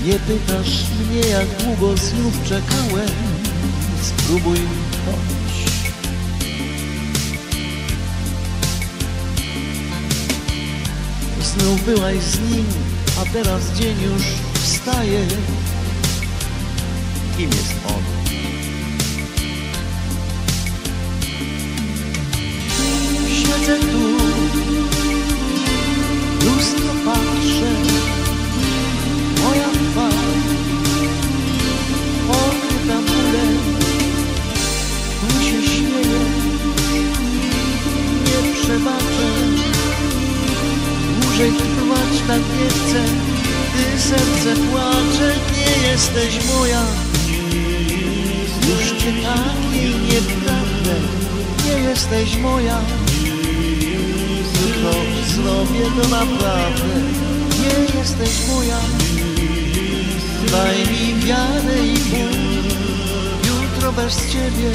Nie pytasz mnie, jak długo znów czekałem. Spróbuj choć. Znów byłaś z nim, a teraz dzień już wstaje. Kim jest on? Siedzę tu, lustro patrzę, moja twarz pokryta bólem, tu się śmieję, nie przebaczę, dłużej trwać tak nie chcę, gdy serce płacze, nie jesteś moja, już cię takiej nie pragnę, nie jesteś moja. Jutro zrobię to naprawdę, nie jesteś moja. Daj mi wiarę i ból, jutro bez ciebie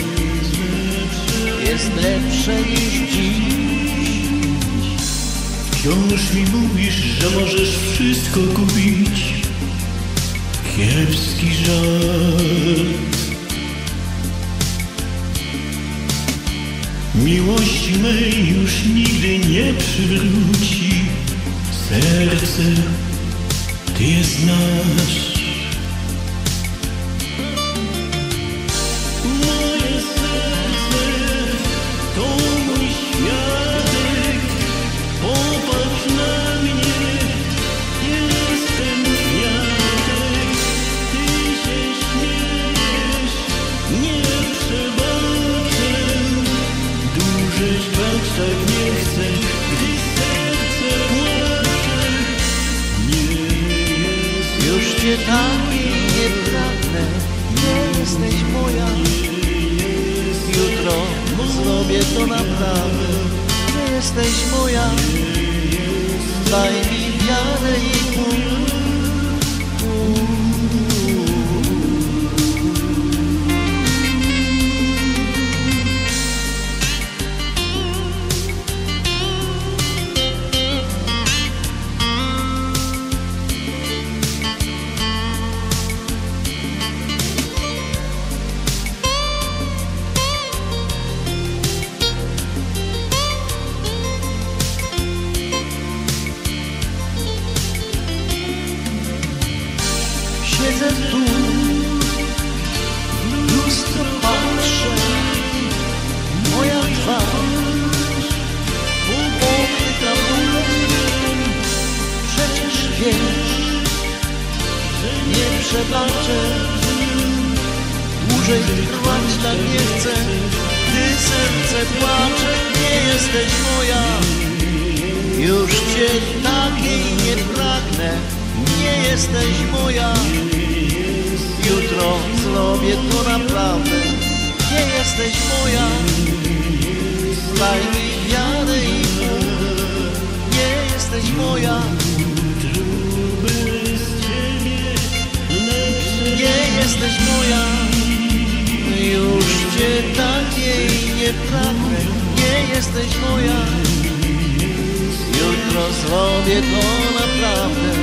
jest lepsze niż dziś. Wciąż mi mówisz, że możesz wszystko kupić. Kiepski żart. Miłości mej już nigdy nie przywróci. Serce, ty je znasz. Moje serce to mój świadek. Popatrz na mnie, jestem kwiatek. Ty się śmiejesz, nie przebaczę. Dłużej trwać tak nie chcę, gdy serce płacze. Już cię takiej nie pragnę, nie jesteś moja. Jutro zrobię to naprawdę, nie jesteś moja. Daj mi wiarę i ból. Siedzę tu, w lustro patrzę, moja twarz pokryta bólem. Przecież wiesz, że nie przebaczę, dłużej trwać tak nie chcę, gdy serce płacze, nie jesteś moja. Już cię takiej nie pragnę, nie jesteś moja. Jutro zrobię to naprawdę, nie jesteś moja. Daj mi wiarę i ból, nie jesteś moja. Nie jesteś moja. Już cię takiej nie pragnę, nie jesteś moja. Jutro zrobię to naprawdę,